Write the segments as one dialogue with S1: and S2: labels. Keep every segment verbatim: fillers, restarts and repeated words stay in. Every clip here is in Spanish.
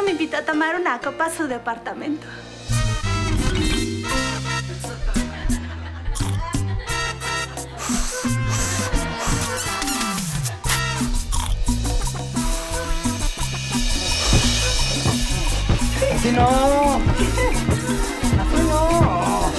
S1: me invitó a tomar una copa a su departamento.
S2: ¡Así no! ¡Así no!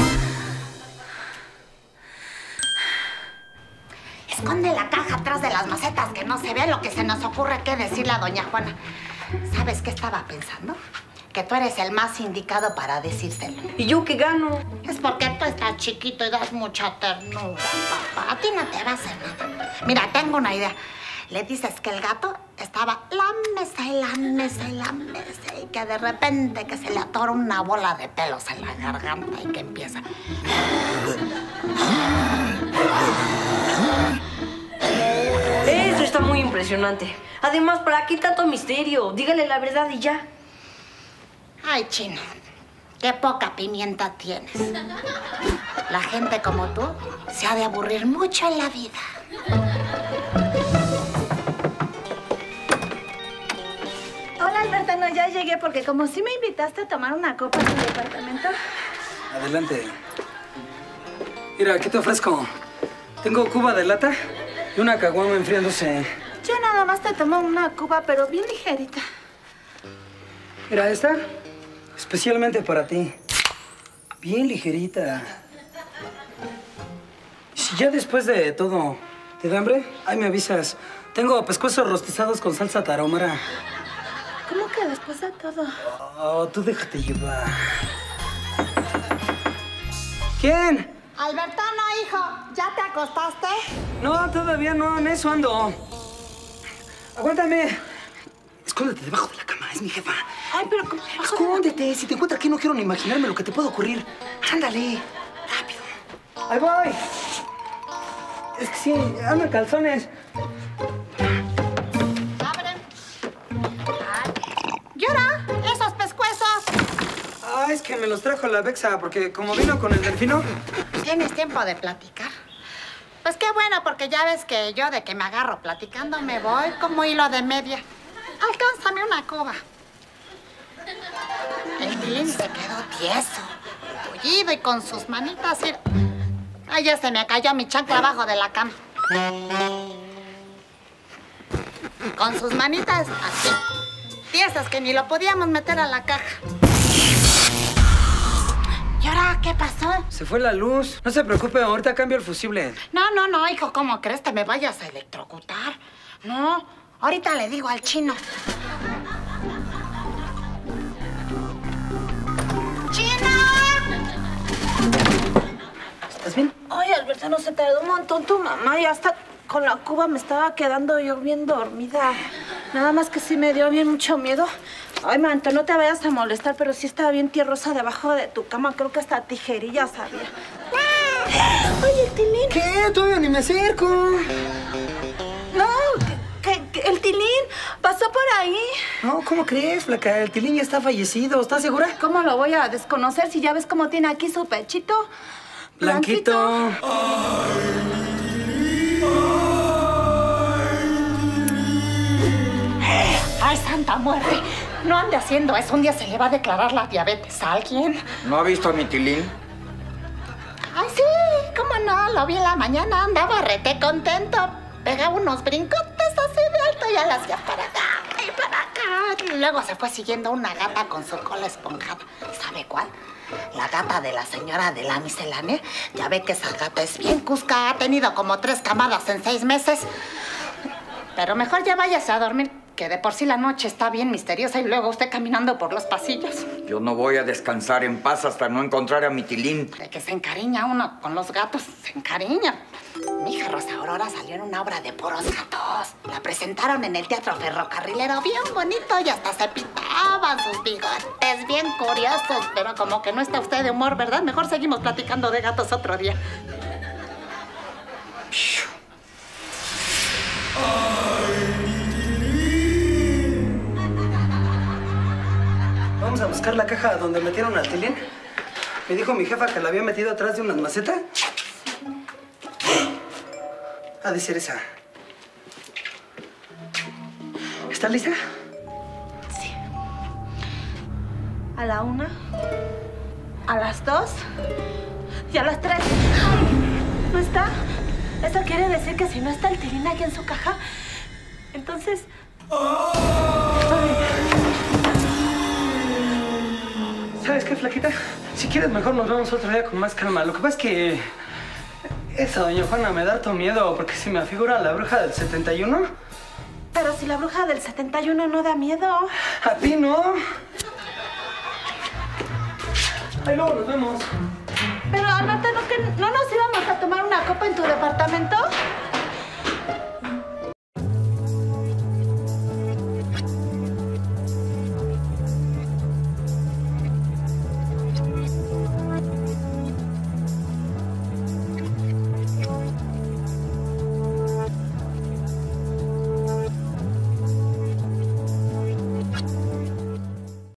S3: Esconde la caja atrás de las macetas, que no se vea lo que se nos ocurre que decirle a doña Juana. ¿Sabes qué estaba pensando? Que tú eres el más indicado para decírselo.
S4: ¿Y yo qué gano?
S3: Es porque tú estás chiquito y das mucha ternura, papá. A ti no te va a hacer nada. Mira, tengo una idea. Le dices que el gato estaba la mesa y la mesa y la mesa y que de repente que se le atora una bola de pelos en la garganta y que empieza...
S4: Eso está muy impresionante. Además, ¿para qué tanto misterio? Dígale la verdad y ya.
S3: Ay, Chino, qué poca pimienta tienes. La gente como tú se ha de aburrir mucho en la vida.
S1: Hola, Albertano, ya llegué porque como sí me invitaste a tomar una copa en tu departamento.
S2: Adelante. Mira, ¿qué te ofrezco? Tengo cuba de lata y una caguama enfriándose.
S1: Yo nada más te tomo una cuba, pero bien ligerita.
S2: Mira, esta, especialmente para ti. Bien ligerita. Si ya después de todo te da hambre, ahí me avisas. Tengo pescuezos rostizados con salsa tarahumara.
S1: ¿Cómo que después de todo?
S2: Oh, tú déjate llevar. ¿Quién?
S3: Albertano, hijo, ¿ya te acostaste?
S2: No, todavía no, en eso ando. Aguántame. Escóndete debajo de la cama, es mi jefa.
S1: Ay, pero ¿cómo?
S2: Escóndete, si te encuentro aquí no quiero ni imaginarme lo que te puede ocurrir. Ándale, rápido. Ahí voy. Es que sí, ando en calzones.
S3: Abre. Llora, esos pescuezos.
S2: Ah, es que me los trajo la Bexa, porque como vino con el delfino...
S3: ¿Tienes tiempo de platicar? Pues qué bueno, porque ya ves que yo de que me agarro platicando me voy como hilo de media. Alcánzame una cuba. El Tilín se quedó tieso, tullido y con sus manitas... Y... Ay, ya se me cayó mi chancla abajo de la cama. Con sus manitas así, tiesas que ni lo podíamos meter a la caja. ¿Y ahora qué pasó?
S2: Se fue la luz. No se preocupe, ahorita cambio el fusible.
S3: No, no, no, hijo, ¿cómo crees? ¿Te me vayas a electrocutar? No, ahorita le digo al Chino. ¡Chino!
S2: ¿Estás bien?
S1: Ay, Albertano, se tardó un montón tu mamá y hasta con la cuba me estaba quedando yo bien dormida. Nada más que sí me dio bien mucho miedo. Ay, manto, no te vayas a molestar, pero sí estaba bien tierrosa debajo de tu cama. Creo que hasta tijerillas había. Oye, el Tilín.
S2: ¿Qué? Todavía ni me acerco.
S1: No, que, que- que el Tilín pasó por ahí.
S2: No, ¿cómo crees, flaca? El Tilín ya está fallecido. ¿Estás segura?
S1: ¿Cómo lo voy a desconocer si ya ves cómo tiene aquí su pechito?
S2: Blanquito.
S3: ¡Ay, santa muerte! No ande haciendo eso. Un día se le va a declarar la diabetes a alguien.
S5: ¿No ha visto a mi Tilín?
S3: ¡Ay, sí! ¿Cómo no? Lo vi en la mañana. Andaba rete contento. Pegaba unos brincotes así de alto y ya las hacía para acá y para acá. Y luego se fue siguiendo una gata con su cola esponjada. ¿Sabe cuál? La gata de la señora de la miscelánea. Ya ve que esa gata es bien cusca. Ha tenido como tres camadas en seis meses. Pero mejor ya váyase a dormir, que de por sí la noche está bien misteriosa y luego usted caminando por los pasillos.
S5: Yo no voy a descansar en paz hasta no encontrar a mi Tilín.
S3: De que se encariña uno con los gatos, se encariña. Mi hija Rosa Aurora salió en una obra de puros gatos. La presentaron en el Teatro Ferrocarrilero, bien bonito, y hasta se pintaban sus bigotes, bien curiosos. Pero como que no está usted de humor, ¿verdad? Mejor seguimos platicando de gatos otro día.
S2: Vamos a buscar la caja donde metieron al Tilín. Me dijo mi jefa que la había metido atrás de unas macetas. Ha de ser esa. ¿Estás lista?
S1: Sí. a la una, a las dos y a las tres. ¿No está? Eso quiere decir que si no está el tilín aquí en su caja, entonces... Ay.
S2: ¿Sabes qué, flaquita? Si quieres, mejor nos vemos otro día con más calma. Lo que pasa es que... esa doña Juana me da harto miedo porque si me afigura la bruja del setenta y uno...
S1: Pero si la bruja del setenta y uno no da miedo.
S2: ¿A ti no? Ahí luego nos vemos.
S1: Pero, Alberto, ¿no, que no nos íbamos a tomar una copa en tu departamento?